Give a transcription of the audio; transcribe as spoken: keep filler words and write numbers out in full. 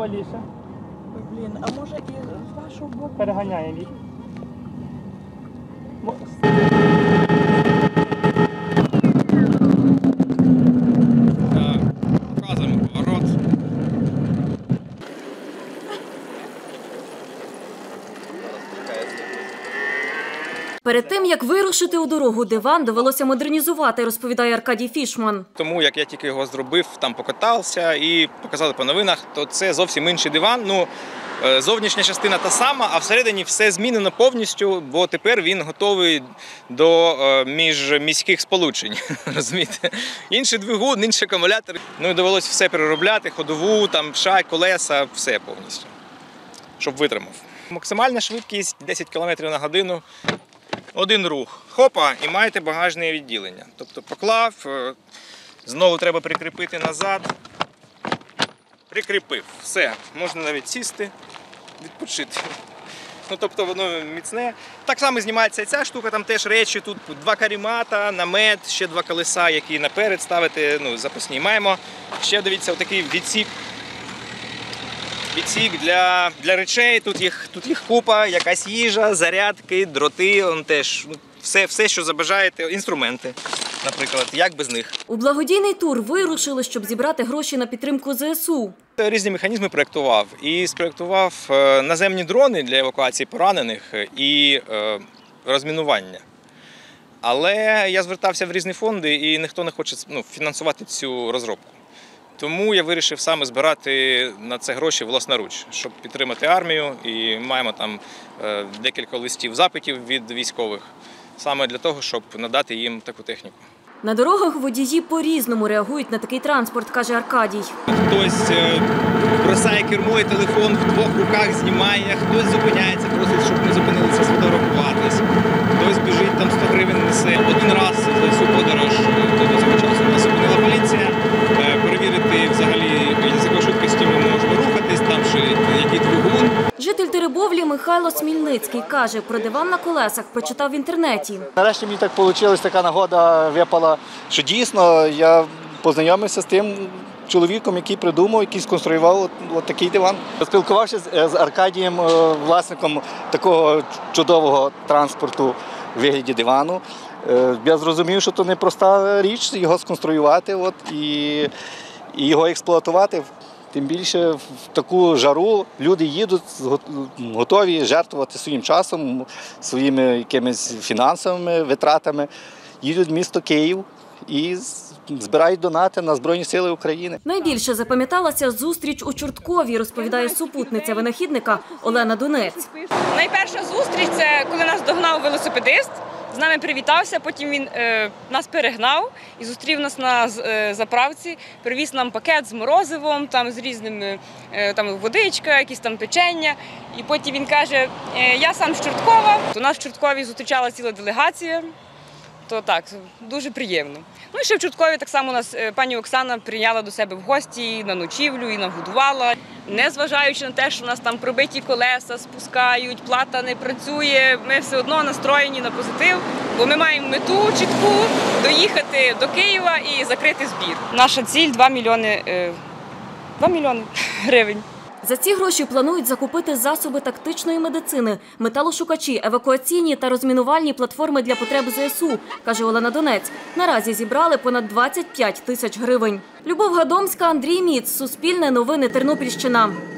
лівіше. Блін, а може і з вашого боку? Переганяємо їх. Показуємо поворот. Перед тим, як вирушити у дорогу, диван довелося модернізувати, розповідає Аркадій Фішман. Тому, як я тільки його зробив, там покатався і показали по новинах, то це зовсім інший диван. Ну, зовнішня частина та сама, а всередині все змінено повністю, бо тепер він готовий до міжміських сполучень. Розумієте? Інший двигун, інший акумулятор. Ну і довелося все переробляти, ходову, там, шай, колеса, все повністю, щоб витримав. Максимальна швидкість десять кілометрів на годину. Один рух. Хопа, і маєте багажне відділення. Тобто поклав, знову треба прикріпити назад. Прикріпив. Все. Можна навіть сісти, відпочити. Ну, тобто воно міцне. Так само знімається ця штука, там теж речі. Тут два карімата, намет, ще два колеса, які наперед ставити, ну, запасні. Маємо ще, дивіться, отакий відсік. Відсік для, для речей, тут їх, тут їх купа, якась їжа, зарядки, дроти, он теж, все, все, що забажаєте, інструменти, наприклад, як без них. У благодійний тур вирушили, щоб зібрати гроші на підтримку зе ес у. Різні механізми проєктував. І спроєктував наземні дрони для евакуації поранених і е, розмінування. Але я звертався в різні фонди і ніхто не хоче, ну, фінансувати цю розробку. Тому я вирішив саме збирати на це гроші власноруч, щоб підтримати армію. І маємо там декілька листів запитів від військових, саме для того, щоб надати їм таку техніку. На дорогах водії по-різному реагують на такий транспорт, каже Аркадій. Хтось бросає кермо і телефон в двох руках знімає, хтось зупиняється, просить, щоб ми зупинилися сфотографуватись. Хтось біжить, там сто гривень несе. Один раз за цю подорож до цього часу нас зупинила поліція. Перевірити взагалі, з якою швидкістю ми можемо рухатись, там ще який двигун. Житель Теребовлі Михайло Смільницький каже, про диван на колесах почитав в інтернеті. Нарешті мені так вийшло, така нагода випала, що дійсно я познайомився з тим чоловіком, який придумав, який сконструював от, от такий диван. Спілкувався з, з Аркадієм, власником такого чудового транспорту у вигляді дивану. Я зрозумів, що це не проста річ його сконструювати от, і, і його експлуатувати. Тим більше в таку жару люди їдуть, готові жертвувати своїм часом, своїми якимись фінансовими витратами. Їдуть в місто Київ і збирають донати на Збройні Сили України. Найбільше запам'яталася зустріч у Чорткові, розповідає супутниця винахідника Олена Донець. Найперша зустріч – це коли нас догнав велосипедист. З нами привітався, потім він е, нас перегнав і зустрів нас на е, заправці, привіз нам пакет з морозивом, там, з різними, е, там, водичка, якісь там печення. І потім він каже, е, я сам з Чорткова. У нас в Чорткові зустрічала ціла делегація, то так, дуже приємно. Ну і ще в Чорткові так само нас пані Оксана прийняла до себе в гості на ночівлю і нагодувала. Незважаючи на те, що у нас там пробиті колеса, спускають, плата не працює, ми все одно настроєні на позитив, бо ми маємо мету чітку доїхати до Києва і закрити збір. Наша ціль – два мільйони, два мільйони гривень. За ці гроші планують закупити засоби тактичної медицини, металошукачі, евакуаційні та розмінувальні платформи для потреб зе ес у, каже Олена Донець. Наразі зібрали понад двадцять п'ять тисяч гривень. Любов Гадомська, Андрій Міц, Суспільне новини, Тернопільщина.